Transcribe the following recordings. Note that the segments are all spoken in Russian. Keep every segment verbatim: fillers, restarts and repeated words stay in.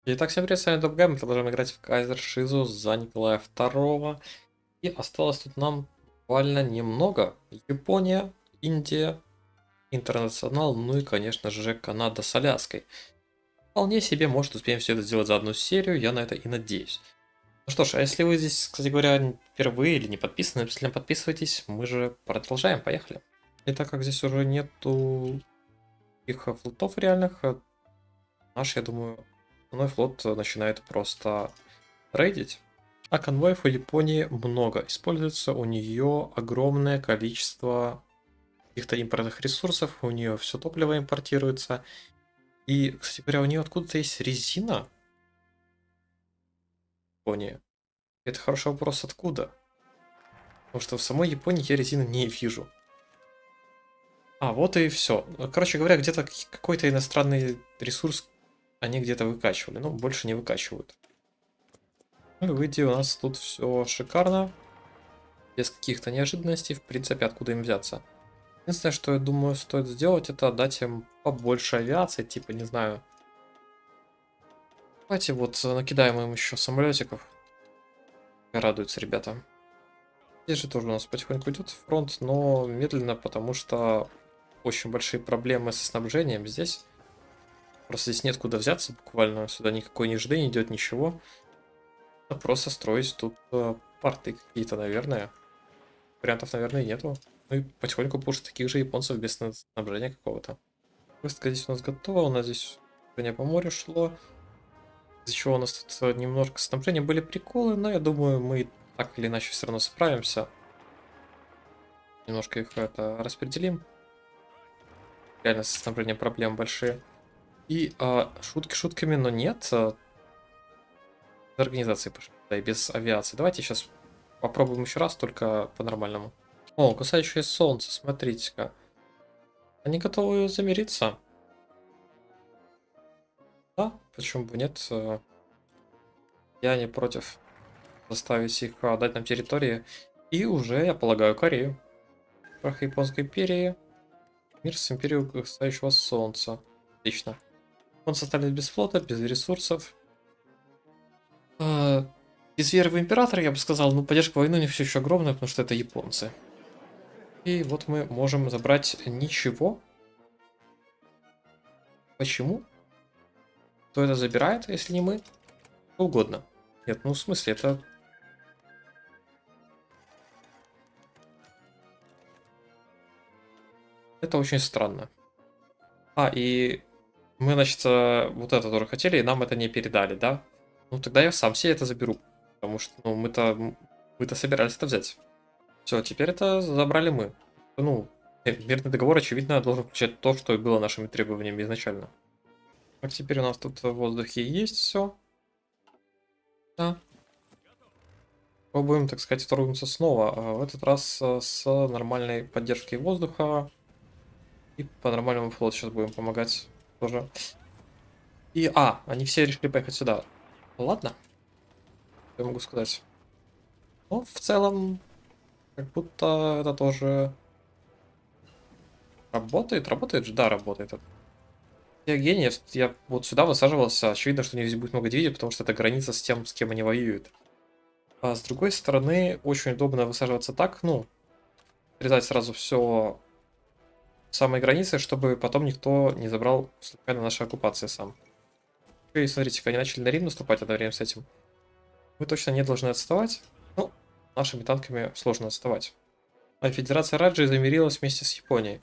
Итак, всем привет, с вами Добгай, мы продолжаем играть в Кайзер Шизу за Николая Второго. И осталось тут нам буквально немного. Япония, Индия, Интернационал, ну и, конечно же, Канада с Аляской. Вполне себе, может, успеем все это сделать за одну серию, я на это и надеюсь. Ну что ж, а если вы здесь, кстати говоря, впервые или не подписаны, обязательно подписывайтесь, мы же продолжаем, поехали. И так как здесь уже нету их флотов реальных, наш, я думаю, основной флот начинает просто рейдить. А конвоев у Японии много. Используется у нее огромное количество каких-то импортных ресурсов. У нее все топливо импортируется. И, кстати говоря, у нее откуда-то есть резина в Японии. Это хороший вопрос, откуда? Потому что в самой Японии я резины не вижу. А, вот и все. Короче говоря, где-то какой-то иностранный ресурс они где-то выкачивали. Ну, больше не выкачивают. Ну и в идее у нас тут все шикарно. Без каких-то неожиданностей, в принципе, откуда им взяться. Единственное, что я думаю, стоит сделать, это дать им побольше авиации, типа, не знаю. Давайте вот накидаем им еще самолетиков. Радуются ребята. Здесь же тоже у нас потихоньку идет фронт, но медленно, потому что очень большие проблемы со снабжением здесь. Просто здесь нет куда взяться, буквально сюда никакой ни жды не идет, ничего. Надо просто строить тут э, порты какие-то, наверное. Вариантов, наверное, нету. Ну и потихоньку пушить таких же японцев без снабжения какого-то. Высадка здесь у нас готова, у нас здесь движение по морю шло. Из-за чего у нас тут немножко снабжения были приколы, но я думаю, мы так или иначе все равно справимся. Немножко их это распределим. Реально со снабжением проблем большие. И а, шутки шутками, но нет. А, без организации пошли, да и без авиации. Давайте сейчас попробуем еще раз, только по-нормальному. О, кусающее солнце, смотрите-ка. Они готовы замириться. Да, почему бы нет? а, Я не против заставить их отдать нам территории. И уже, я полагаю, Корею. Крах Японской империи. Мир с империей угасающего солнца. Отлично. Он составлен без флота, без ресурсов. А, без веры в императора, я бы сказал, ну поддержка войны у них все еще огромная, потому что это японцы. И вот мы можем забрать ничего. Почему? Кто это забирает, если не мы? Кто угодно. Нет, ну в смысле, это... Это очень странно. А, и мы, значит, э, вот это тоже хотели, и нам это не передали, да? Ну тогда я сам себе это заберу. Потому что, ну, мы-то мы-то собирались это взять. Все, теперь это забрали мы. Ну, э, мирный договор, очевидно, должен включать то, что и было нашими требованиями изначально. Так, теперь у нас тут в воздухе есть все. Да. Пробуем, так сказать, вторгнуться снова. А в этот раз э, с нормальной поддержкой воздуха. И по нормальному флоту сейчас будем помогать тоже. И, а, они все решили поехать сюда. Ладно, я могу сказать. Ну, в целом, как будто это тоже работает. Работает же? Да, работает. Я гений, я вот сюда высаживался. Очевидно, что у них здесь будет много дивизий, потому что это граница с тем, с кем они воюют. А с другой стороны, очень удобно высаживаться так, ну, срезать сразу все самой границы, чтобы потом никто не забрал случайно нашей оккупации сам. И смотрите-ка, они начали на Рим наступать одновременно с этим. Мы точно не должны отставать. Ну, нашими танками сложно отставать. А Федерация Раджи замирилась вместе с Японией.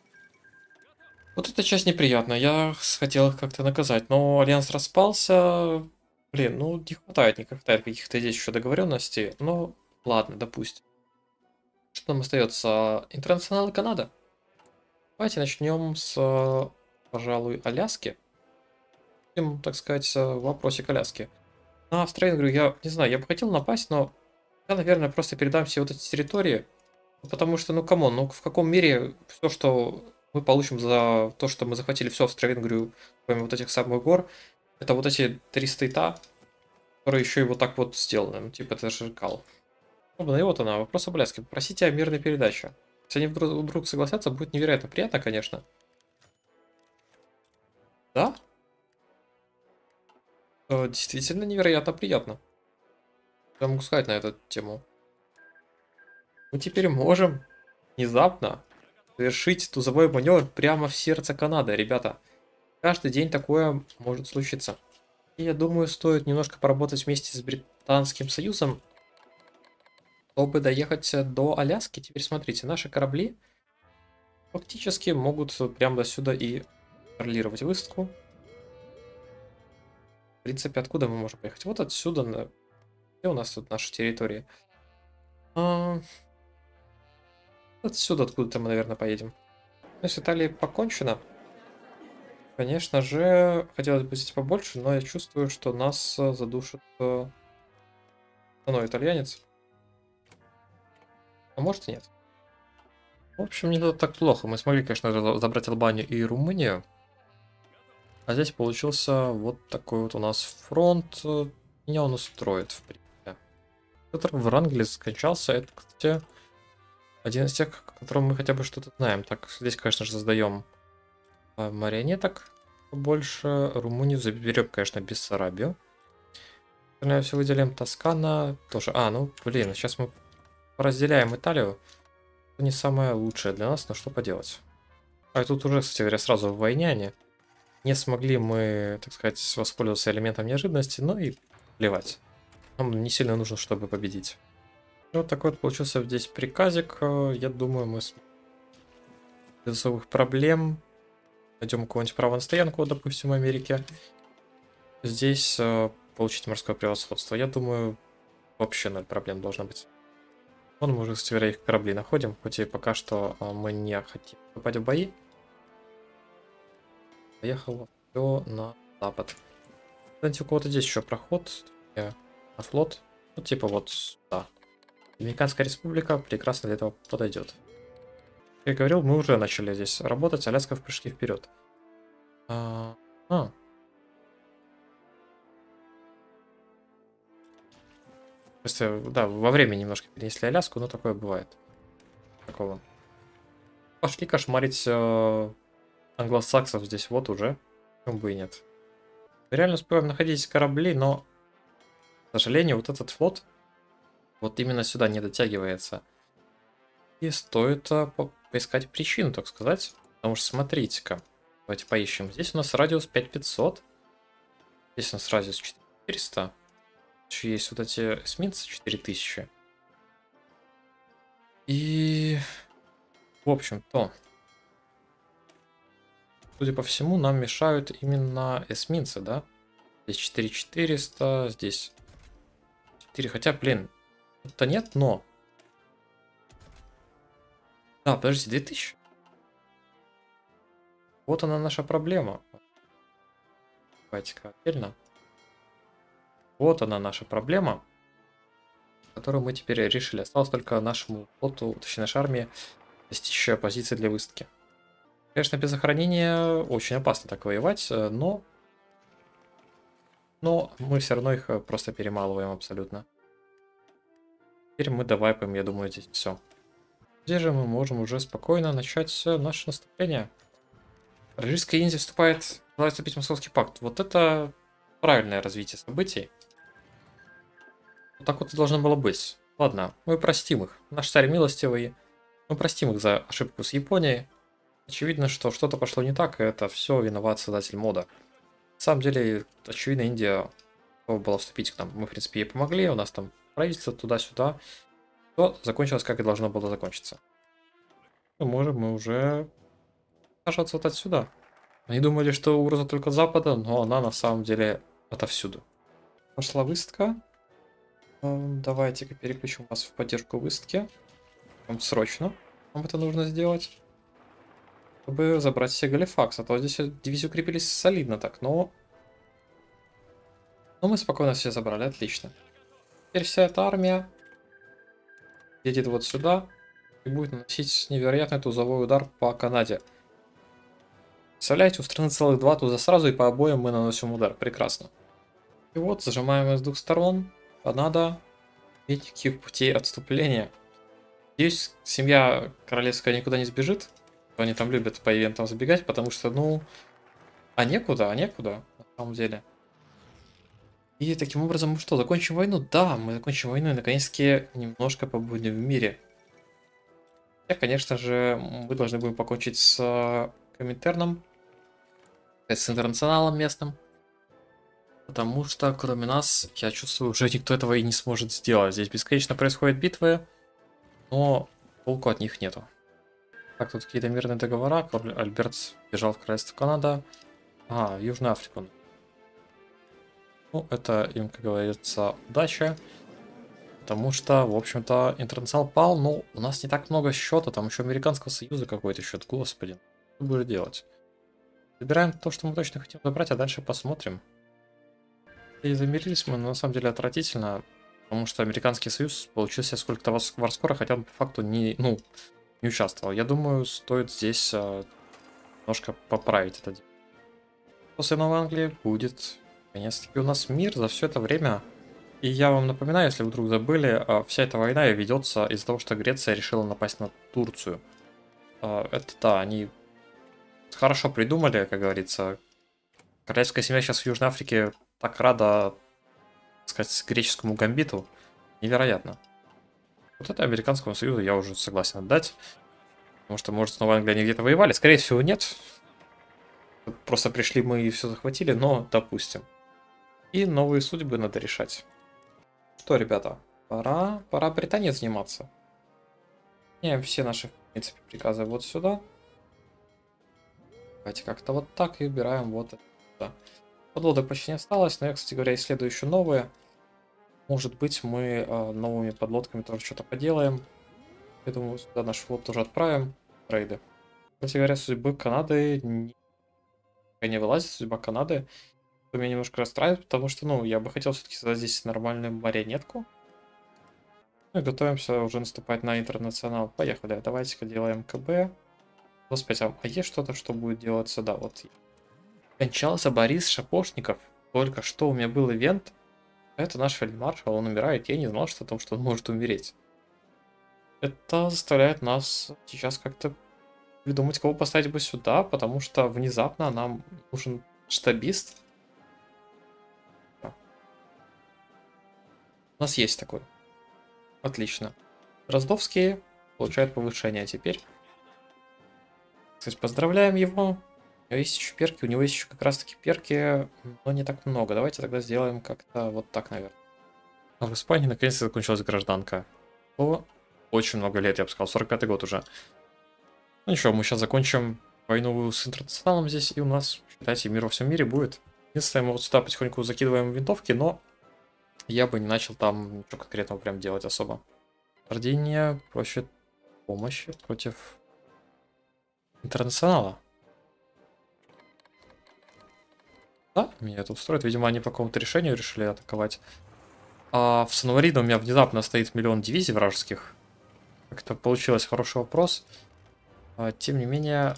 Вот эта часть неприятная. Я хотел их как-то наказать, но Альянс распался. Блин, ну не хватает, не хватает каких-то здесь еще договоренностей. Но ладно, допустим. Что нам остается? Интернационал и Канада. Давайте начнем с, пожалуй, Аляски. Будем, так сказать, в вопросе Аляски. На Австралию, говорю, я не знаю, я бы хотел напасть, но я, наверное, просто передам все вот эти территории. Потому что, ну, камон, ну в каком мире все, что мы получим за то, что мы захватили всю Австро-Венгрию, кроме вот этих самых гор, это вот эти три стейта, которые еще и вот так вот сделаны. Ну, типа, это же кал. Ну, и вот она, вопрос об Аляске. Попросите о мирной передаче. Если они вдруг, вдруг согласятся, будет невероятно приятно, конечно. Да? Э, Действительно невероятно приятно. Я могу сказать на эту тему. Мы теперь можем внезапно совершить тузовой маневр прямо в сердце Канады, ребята. Каждый день такое может случиться. И я думаю, стоит немножко поработать вместе с Британским Союзом, чтобы доехать до Аляски. Теперь смотрите, наши корабли фактически могут прямо до сюда и контролировать выставку. В принципе, откуда мы можем поехать? Вот отсюда. На... Где у нас тут наша территория? А... Отсюда откуда-то мы, наверное, поедем. Ну, с Италией покончено. Конечно же, хотелось бы здесь побольше, но я чувствую, что нас э, задушит э, ну, итальянец. А может и нет. В общем, не так плохо. Мы смогли, конечно же, забрать Албанию и Румынию. А здесь получился вот такой вот у нас фронт. Меня он устроит, в принципе. Петр Врангель скончался. Это, кстати, один из тех, о котором мы хотя бы что-то знаем. Так, здесь, конечно же, создаем марионеток больше. Румынию заберем, конечно, Бессарабию. Остальное все выделим. Тоскана тоже. А, ну, блин, сейчас мы разделяем Италию. Это не самое лучшее для нас, но что поделать. А тут уже, кстати говоря, сразу в войне они. Не смогли мы, так сказать, воспользоваться элементом неожиданности, но и плевать. Нам не сильно нужно, чтобы победить. Вот такой вот получился здесь приказик. Я думаю, мы с... без особых проблем найдем какое-нибудь право на стоянку, допустим, в Америке. Здесь э, получить морское превосходство. Я думаю, вообще ноль проблем должно быть. Вон мы уже, кстати говоря, их корабли находим, хоть и пока что э, мы не хотим попасть в бои. Поехал все на запад. Кстати, у кого-то здесь еще проход на флот. Ну, типа вот сюда. Доминиканская республика прекрасно для этого подойдет. Как я говорил, мы уже начали здесь работать. Аляска в прыжке вперед. А, а. Просто, да, во время немножко перенесли Аляску, но такое бывает. Такого. Пошли кошмарить э, англосаксов здесь вот уже. Почему бы и нет. Мы реально успеваем находить корабли, но, к сожалению, вот этот флот вот именно сюда не дотягивается. И стоит а, по поискать причину, так сказать. Потому что смотрите-ка. Давайте поищем. Здесь у нас радиус пять тысяч пятьсот. Здесь у нас радиус четыреста. Еще есть вот эти эсминцы четыре тысячи. И... В общем-то... Судя по всему, нам мешают именно эсминцы, да? Здесь четыре тысячи четыреста, здесь четыре. Хотя, блин, это нет, но... А, подождите, две тысячи? Вот она наша проблема. Давайте-ка отдельно. Вот она наша проблема, которую мы теперь решили. Осталось только нашему флоту, точнее нашей армии, достичь позиции для выставки. Конечно, без охранения очень опасно так воевать, но... Но мы все равно их просто перемалываем абсолютно. Теперь мы довайпаем, я думаю, здесь все. Здесь же мы можем уже спокойно начать наше наступление. Российская Индия вступает, желает вступить в Московский пакт. Вот это правильное развитие событий. Вот так вот и должно было быть. Ладно, мы простим их. Наш царь милостивый. Мы простим их за ошибку с Японией. Очевидно, что что-то пошло не так, и это все виноват создатель мода. На самом деле, очевидно, Индия готова была вступить к нам. Мы, в принципе, ей помогли, у нас там правительство туда-сюда. То закончилось, как и должно было закончиться. Мы можем мы уже сажаться вот отсюда. Они думали, что угроза только с запада, но она на самом деле отовсюду. Пошла выставка. Давайте-ка переключим вас в поддержку выставки. Прям срочно нам это нужно сделать. Чтобы забрать все Галифакс. А то здесь дивизии укрепились солидно так, но... Но мы спокойно все забрали, отлично. Теперь вся эта армия едет вот сюда и будет наносить невероятный тузовой удар по Канаде. Представляете, у страны целых два туза сразу, и по обоим мы наносим удар. Прекрасно. И вот, зажимаем с двух сторон. Канада. Никаких путей отступления. Здесь семья королевская никуда не сбежит. Они там любят по ивентам забегать, потому что, ну... А некуда, а некуда, на самом деле. И таким образом мы что, закончим войну? Да, мы закончим войну и наконец-таки немножко побудем в мире. Я, конечно же, мы должны будем покончить с э, Коминтерном, с интернационалом местным. Потому что, кроме нас, я чувствую, уже никто этого и не сможет сделать. Здесь бесконечно происходят битвы, но толку от них нету. Так, тут какие-то мирные договора. Король Альберт бежал в королевство Канада. А, в Южную Африку. Ну, это им, как говорится, удача. Потому что, в общем-то, интернационал пал, но у нас не так много счета. Там еще Американского Союза какой-то счет, господи. Что будешь делать? Забираем то, что мы точно хотим забрать, а дальше посмотрим. И замирились мы, но на самом деле отвратительно. Потому что Американский Союз получился сколько-то варскора, хотя он по факту не, ну, не участвовал. Я думаю, стоит здесь э, немножко поправить это дело. После Новой Англии будет, наконец-таки, у нас мир за все это время. И я вам напоминаю, если вы вдруг забыли, э, вся эта война ведется из-за того, что Греция решила напасть на Турцию. Э, это да, они хорошо придумали, как говорится. Королевская семья сейчас в Южной Африке так рада, так сказать, греческому гамбиту. Невероятно. Вот это Американскому Союзу я уже согласен отдать. Потому что, может, с Новой Англией они где-то воевали. Скорее всего, нет. Просто пришли мы и все захватили, но допустим. И новые судьбы надо решать. Что, ребята, пора, пора Британии заниматься. Меняем все наши, в принципе, приказы вот сюда. Давайте как-то вот так и убираем вот это. Подлодок почти не осталось, но я, кстати говоря, исследую еще новые. Может быть, мы э, новыми подлодками тоже что-то поделаем. Я думаю, сюда наш флот тоже отправим. Рейды. Кстати говоря, судьбы Канады не, не вылазит, судьба Канады. Это меня немножко расстраивает, потому что, ну, я бы хотел все-таки создать здесь нормальную марионетку. Ну и готовимся уже наступать на интернационал. Поехали, давайте-ка делаем КБ. Господи, а есть что-то, что будет делаться? Да, вот. Кончался Борис Шапошников. Только что у меня был ивент. Это наш фельдмаршал, он умирает. Я не знал, что о том, что он может умереть. Это заставляет нас сейчас как-то придумать, кого поставить бы сюда, потому что внезапно нам нужен штабист. Да. У нас есть такой. Отлично. Дроздовский получает повышение теперь. Кстати, поздравляем его. У него есть еще перки, у него есть еще как раз таки перки, но не так много. Давайте тогда сделаем как-то вот так, наверное. А в Испании наконец-то закончилась гражданка. О, очень много лет, я бы сказал, сорок пятый год уже. Ну ничего, мы сейчас закончим войну с интернационалом здесь, и у нас, считайте, мир во всем мире будет. Единственное, мы вот сюда потихоньку закидываем винтовки, но я бы не начал там ничего конкретного прям делать особо. Сардиния просит помощи против интернационала. Да, меня это устроит. Видимо, они по какому-то решению решили атаковать. А в Сан-Марино у меня внезапно стоит миллион дивизий вражеских. Как это получилось? Хороший вопрос. А, тем не менее,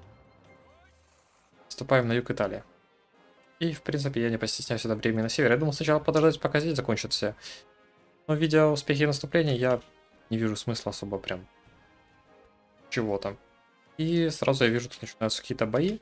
вступаем на юг Италии. И, в принципе, я не постесняюсь это время на север. Я думал сначала подождать, пока здесь закончатся. Но, видя успехи наступления, я не вижу смысла особо прям чего-то. И сразу я вижу, тут начинаются какие-то бои.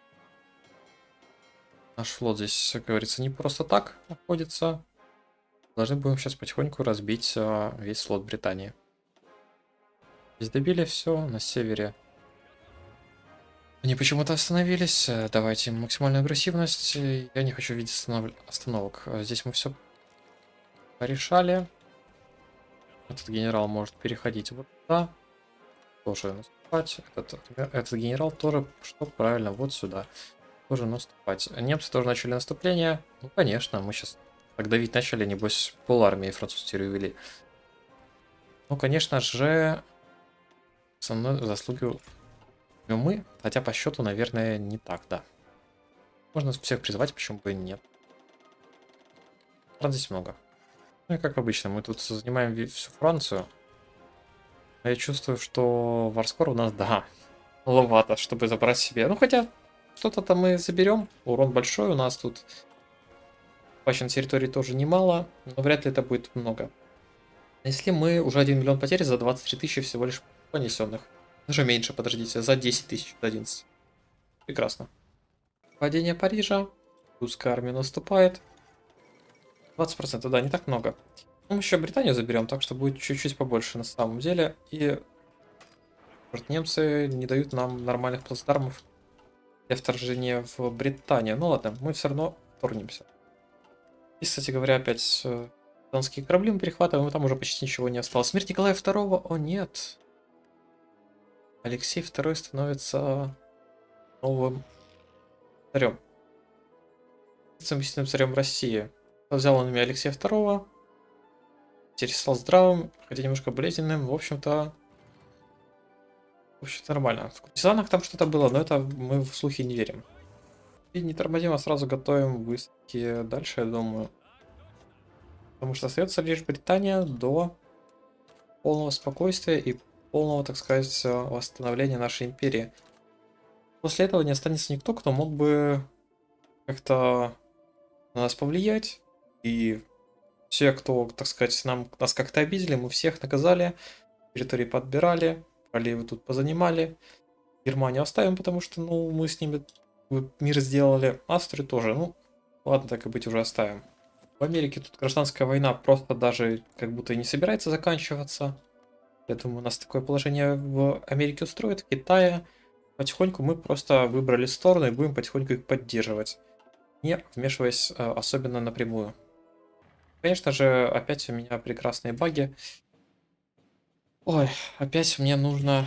Наш флот здесь, как говорится, не просто так находится. Должны будем сейчас потихоньку разбить а, весь флот Британии. Здесь добили все, на севере. Они почему-то остановились. Давайте максимальную агрессивность. Я не хочу видеть останов... остановок. Здесь мы все порешали. Этот генерал может переходить вот туда. Тоже наступать. Этот, этот генерал тоже, что правильно, вот сюда. Тоже наступать. Немцы тоже начали наступление. Ну, конечно, мы сейчас так давить начали, небось, пол армии французские увели. Ну, конечно же, со мной заслуги мы, хотя по счету, наверное, не так, да. Можно всех призывать, почему бы и нет. Правда, здесь много. Ну и как обычно, мы тут занимаем всю Францию. А я чувствую, что варскор у нас, да, маловато, чтобы забрать себе. Ну, хотя, что-то там мы заберем. Урон большой у нас тут. Пащен территории тоже немало, но вряд ли это будет много. Если мы уже один миллион потерь за двадцать три тысячи всего лишь понесенных. Даже меньше, подождите, за десять тысяч, одиннадцать. Прекрасно. Падение Парижа. Русская армия наступает. двадцать процентов, да, не так много. Мы еще Британию заберем, так что будет чуть-чуть побольше на самом деле. И может, немцы не дают нам нормальных плацдармов для вторжения в Британию. Ну ладно, мы все равно вторгнемся. И, кстати говоря, опять э, британские корабли мы перехватываем, и там уже почти ничего не осталось. Смерть Николая второго, о нет. Алексей второй становится новым царем. Заместителем царем России. Взял он имя Алексея второго. Теперь стал здравым, хотя немножко болезненным. В общем-то, в общем-то нормально. В куртизанах там что-то было, но это мы в слухи не верим. И не тормозим, а сразу готовим высадки дальше, я думаю. Потому что остается лишь Британия до полного спокойствия и полного, так сказать, восстановления нашей империи. После этого не останется никто, кто мог бы как-то на нас повлиять. И все, кто, так сказать, нам, нас как-то обидели, мы всех наказали, территории подбирали, проливы тут позанимали. Германию оставим, потому что, ну, мы с ними мир сделали. Австрию тоже, ну, ладно, так и быть, уже оставим. В Америке тут гражданская война просто даже как будто и не собирается заканчиваться. Я думаю, у нас такое положение в Америке устроит, в Китае. Потихоньку мы просто выбрали сторону и будем потихоньку их поддерживать, не вмешиваясь э, особенно напрямую. Конечно же, опять у меня прекрасные баги. Ой, опять мне нужно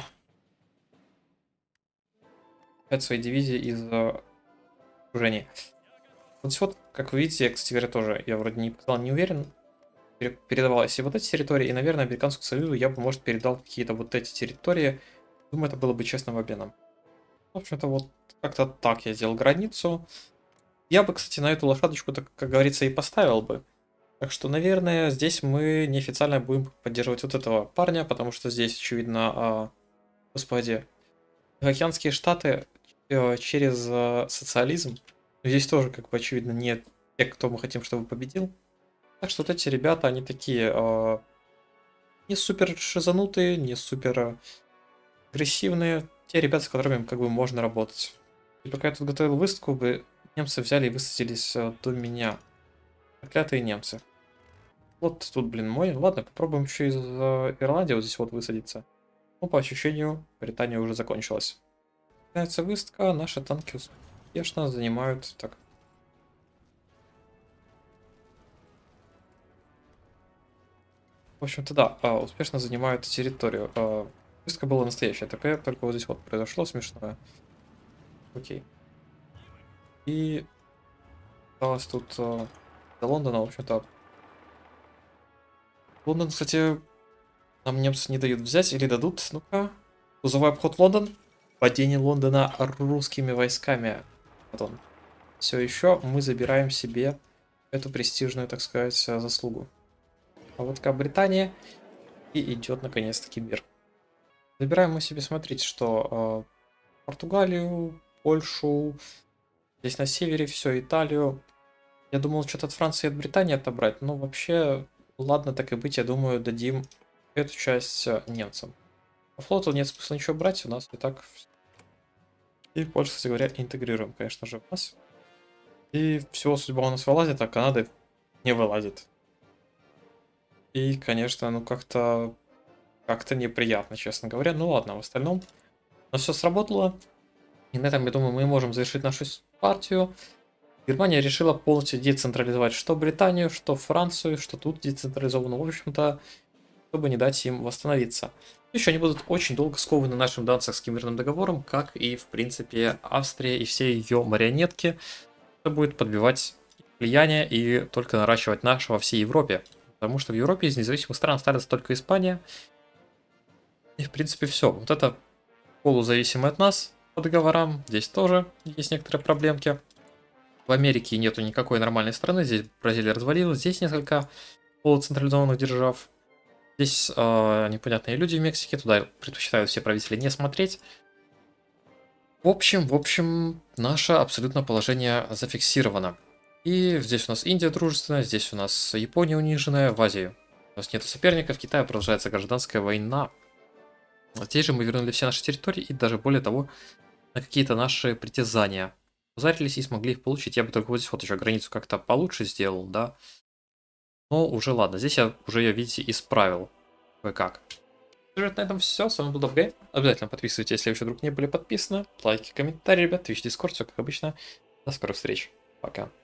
опять свои дивизии из э, окружения. Вот здесь вот, как вы видите, кстати говоря, тоже я вроде не показал, не уверен, передавалось и вот эти территории, и, наверное, Американскому Союзу я бы, может, передал какие-то вот эти территории. Думаю, это было бы честным обменом. В общем-то, вот как-то так я сделал границу. Я бы, кстати, на эту лошадочку, так, как говорится, и поставил бы. Так что, наверное, здесь мы неофициально будем поддерживать вот этого парня, потому что здесь, очевидно, а, господи, Тихоокеанские штаты э, через э, социализм. Здесь тоже, как бы, очевидно, не те, кто мы хотим, чтобы победил. Так что вот эти ребята, они такие э, не супер шизанутые, не супер агрессивные. Те ребята, с которыми как бы можно работать. И пока я тут готовил выставку, бы немцы взяли и высадились э, до меня. Проклятые немцы. Вот тут, блин, мой. Ладно, попробуем еще из э, Ирландии вот здесь вот высадиться. Ну, по ощущению, Британия уже закончилась. Начинается выставка, наши танки успешно занимают... Так. В общем-то, да, а, успешно занимают территорию. А, выставка была настоящая, такая, только вот здесь вот произошло смешное. Окей. И осталось тут а, до Лондона, в общем-то. Лондон, кстати, нам немцы не дают взять или дадут. Ну-ка. Грузовой обход Лондон. Падение Лондона русскими войсками. Вот он. Все еще мы забираем себе эту престижную, так сказать, заслугу. А вот как Британия, и идет наконец-таки мир. Забираем мы себе, смотрите, что э, Португалию, Польшу, здесь на севере все, Италию. Я думал, что-то от Франции и от Британии отобрать, но вообще, ладно, так и быть, я думаю, дадим эту часть э, немцам. По флоту нет смысла ничего брать, у нас и так... И Польшу, кстати говоря, интегрируем, конечно же, в нас. И всего судьба у нас вылазит, а Канады не вылазит. И, конечно, ну как-то как-то неприятно, честно говоря. Ну ладно, в остальном у нас все сработало. И на этом, я думаю, мы можем завершить нашу партию. Германия решила полностью децентрализовать что Британию, что Францию, что тут децентрализовано. В общем-то, чтобы не дать им восстановиться. Еще они будут очень долго скованы нашим Данцигским мирным договором, как и, в принципе, Австрия и все ее марионетки. Это будет подбивать влияние и только наращивать наше во всей Европе. Потому что в Европе из независимых стран останется только Испания. И в принципе все. Вот это полузависимое от нас по договорам. Здесь тоже есть некоторые проблемки. В Америке нету никакой нормальной страны. Здесь Бразилия развалилась. Здесь несколько полуцентрализованных держав. Здесь э, непонятные люди в Мексике. Туда предпочитают все правители не смотреть. В общем, в общем, наше абсолютно положение зафиксировано. И здесь у нас Индия дружественная, здесь у нас Япония униженная, в Азии у нас нет соперников, в Китае продолжается гражданская война. Здесь же мы вернули все наши территории и даже более того, на какие-то наши притязания. Позарились и смогли их получить. Я бы только вот здесь вот еще границу как-то получше сделал, да. Но уже ладно, здесь я уже ее, видите, исправил. Кое-как. На этом все, с вами был Добгей. Обязательно подписывайтесь, если вы еще вдруг не были подписаны. Лайки, комментарии, ребят, Twitch, Discord, все как обычно. До скорых встреч. Пока.